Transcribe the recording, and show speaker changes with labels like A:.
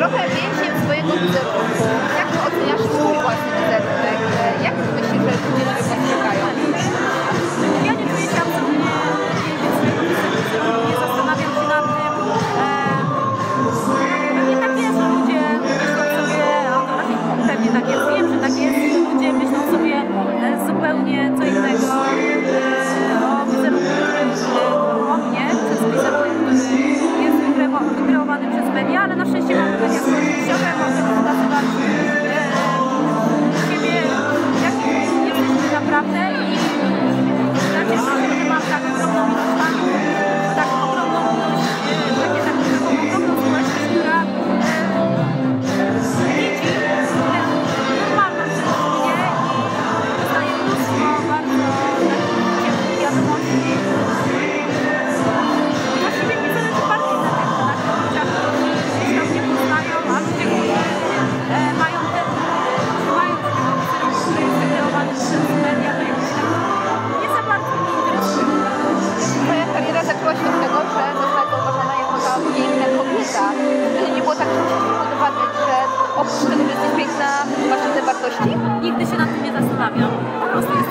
A: trochę więźniem swojego wizerunku. Jak ty oceniasz swój własny wizerunek? Jak ty myślisz, że ludzie ciebie postrzegają?
B: Ja nie czuję się absolutnie więźniem swojego wizerunku. Nie zastanawiam się nad tym. Pewnie tak jest, że ludzie myślą sobie, pewnie tak jest, wiem, że tak jest, że ludzie myślą sobie zupełnie co innego o wizerunku, o mnie, przez wizerunek, który jest wykreowany przez media, ale na szczęście mam media społecznościowe, możemy pokazywać siebie, jaki jesteśmy naprawdę i ja cieszę się, że mam tak ogromną ilość fanów, taką ogromną ilość, taką ogromną społeczność, która widzi normalną rzecz mnie i dostaje mnóstwo bardzo ciepłych wiadomości. Właściwie nie zależy bardziej na tych ludziach, którzy gdzieś tam mnie poznają, a ludzie, którzy mają ten, trzymają się tego wizerunku, który jest wykreowany przez media, to jakoś tak nie za bardzo mnie interesuje.
A: Twoja kariera zaczęła się od tego, że została zauważona jako ta piękna kobieta. Czy nie było tak ciężko udowadniać, że oprócz tego, że jesteś piękna, masz inne wartości?
B: Nigdy się nad tym nie zastanawiam. Po prostu